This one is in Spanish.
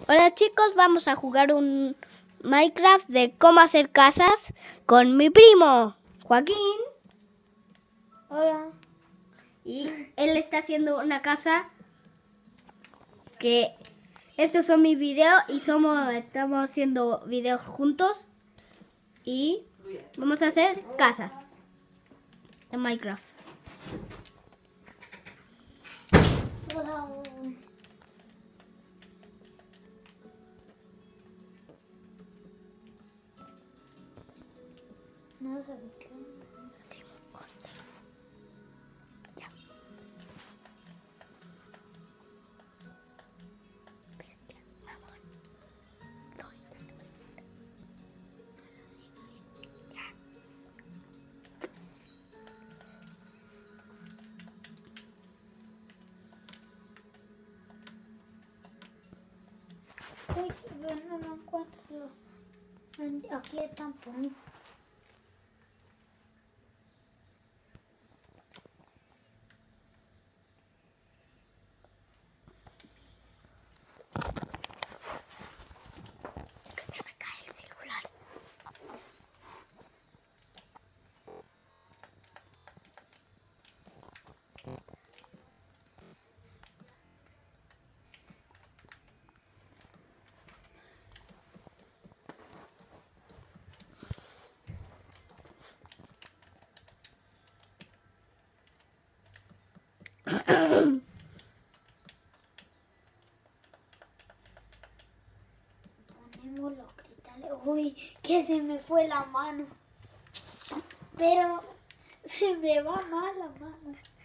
Hola chicos, vamos a jugar un Minecraft de cómo hacer casas con mi primo, Joaquín. Hola. Y él está haciendo una casa que estos son mis videos y estamos haciendo videos juntos y vamos a hacer casas en Minecraft. Hola. No sé qué. Uy, bueno, no encuentro. Aquí el tampón. Se me cae el celular. Ponemos los cristales. Uy, que se me fue la mano. Pero se me va mal la mano.